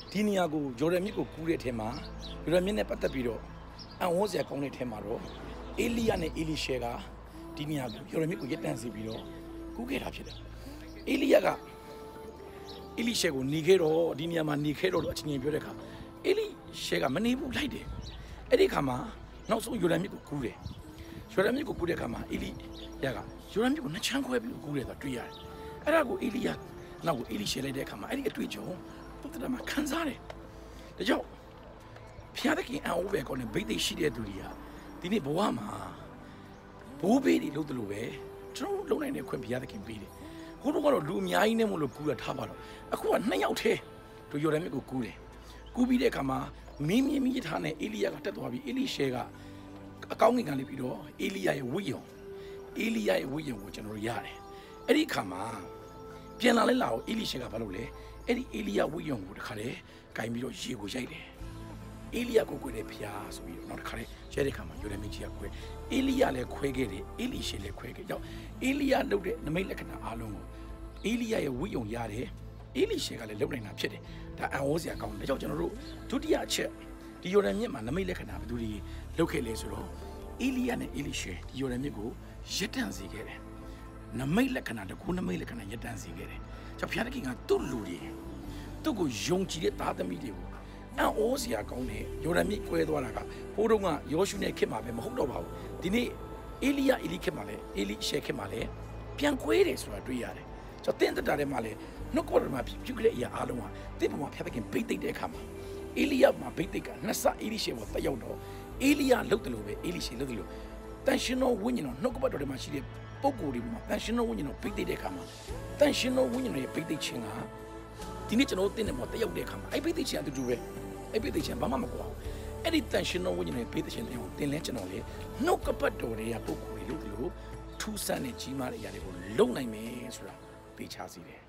ဒီနေရာကိုဂျော်ဒန်မြစ်ကိုကူးတဲ့အထက်မှာဂျော်ဒန်မြစ်နဲ့ပတ်သက်ပြီးတော့အန်ဝန်းစရာကောင်းတဲ့အထက်မှာတော့အေလိယနဲ့အေလိရှဲကဒီနေရာကိုဂျော်ဒန်မြစ်ကိုရက်တန့်စီပြီးတော့ကူးခဲ့တာဖြစ်တယ်အေလိယကအေလိရှဲကိုနေခဲ့တော့ဒီနေရာမှာနေခဲ့တော့အချင်းချင်းပြောတဲ့အခါအေလိရှဲကမနေဘူးလိုက်တယ်အဲ့ဒီခါမှာနောက်ဆုံးဂျော်ဒန်မြစ်ကိုကူးတယ်ဂျော်ဒန်မြစ်ကိုကူးတဲ့အခါမှာအေလိယကဂျော်ဒန်မြစ်ကိုနှစ်ချမ်းခွဲပြီးကူးတယ်ဆိုတော့တွေ့ရတယ်အဲ့ဒါကိုအေလိယနောက်ကိုအေလိရှဲလိုက်တဲ့အခါမှာအဲ့ဒီအတွေ့အကြုံပုတ္တရာမှာခံစားတယ်ဒါကြောင့်ဖျားတဲ့ကင်အံ့ဩပဲကောင်းတဲ့ဗိသိက်ရှိတဲ့သူတွေကဒီနေ့ဘဝမှာဘိုးဘေးတွေလုပ်တယ်လို့ပဲကျွန်တော်လုံနိုင်တဲ့ခွင့်ဖျားတဲ့ကင်ပေးတယ်ဟိုတော့ကတော့လူအများကြီးနဲ့မို့လို့ကူရထားပါတော့အခုက2ယောက်ထဲတို့ယော်ဒန်မြစ်ကိုကူးတယ်ကူးပြီးတဲ့အခါမှာမင်းမြင့်ထားတဲ့အေလိယကတက်သွားပြီးအေလိရှဲကအကောင်းငင်ကနေပြီးတော့အေလိယရဲ့ဝိယုံကိုကျွန်တော်တို့ရတယ်အဲ့ဒီအခါမှာပြန်လာလဲလာကိုအေလိရှဲကဘာလုပ်လဲအဲ့ဒီအေလိယဝိယုံကိုတခါလေဂိုင်းပြီးတော့ရေကိုရိုက်တယ်အေလိယကိုခွဲတယ်ဖျားဆိုပြီးတော့နောက်တစ်ခါလေရဲတဲ့ခါမှာယော်ဒန်မြစ်ကြီးကခွဲအေလိယလည်းခွဲခဲ့တယ်အေလိရှဲလည်းခွဲခဲ့ကြောက်အေလိယလုပ်တဲ့နမိတ်လက္ခဏာအားလုံးကိုအေလိယရဲ့ဝိယုံရတယ်အေလိရှဲကလည်းလုပ်နိုင်တာဖြစ်တယ်ဒါအံ့ဩစရာကောင်းတယ်ဒါကြောင့်ကျွန်တော်တို့ဒုတိယအချက်ဒီယော်ဒန်မြစ်မှာနမိတ်လက္ခဏာဘယ်သူတွေလုပ်ခဲ့လဲဆိုတော့အေလိယနဲ့အေလိရှဲဒီယော်ဒန်မြစ်ကိုရက်တန့်စေခဲ့တယ်နမိတ်လက္ခဏာတကူနမိတ်လက္ခဏာရက်တန့်စေခဲ့တယ်ကြောင့်ဘုရားသခင်ကသူ့လူတွေသူ့ကိုယုံကြည်တဲ့သားသမီးတွေကိုအံ့ဩစရာကောင်းတယ်ယော်ဒန်မြစ်ကွဲသွားတာကဘိုးတော်ကယောရှုနဲ့ခင်မှာပဲမဟုတ်တော့ပါဘူးဒီနေ့အေလိယအေလိခင်မှာလဲအေလိရှဲခင်မှာလဲပြန်ကွဲတယ်ဆိုတာတွေ့ရတယ်ကျွန်တော်တင်းတတာထဲမှာလဲနှုတ်ကပတ်မှာပြုတ်တဲ့အရာအားလုံးဟာတင်းပေါ်မှာဖျက်တဲ့ဘိတ်သိက်တဲ့အခါမှာအေလိယမှာဘိတ်သိက်ကနှစ်ဆအေလိရှဲပေါ်တက်ရောက်တော့အေလိယလှုပ်တယ်လို့ပဲအေလိရှဲလှုပ်တယ်လို့တန်ရှင်တော်ဝိညာဉ်တော်နှုတ်ကပတ်တော်ထဲမှာရှိတဲ့ပုံကိုယ်တွေမှာတန်ရှင်တော်ဝိညာဉ်တော်ဘိတ်သိက်တဲ့အခါမှာတန်ရှင်တော်ဝိညာဉ်တော်ရဲ့ဘိတ်သိက်ခြင်းကဒီနေ့ကျွန်တော်တင်းတယ်ပေါ်တက်ရောက်တဲ့အခါမှာအဲ့ဘိတ်သိက်ခြင်းအတူတူပဲအဲ့ဘိတ်သိက်ခြင်းဘာမှမကွာဘူးအဲ့ဒီတန်ရှင်တော်ဝိညာဉ်တော်ရဲ့ဘိတ်သိက်ခြင်းတွေကိုတင်းလဲကျွန်တော်လေနှုတ်ကပတ်တော်တွေကပုံကိုယ်တွေလှုပ်တယ်လို့ထူးဆန်းတဲ့ကြီးမားတဲ့အရာတွေကိုလုံနိုင်မယ်ဆိုတာသိချစေတယ်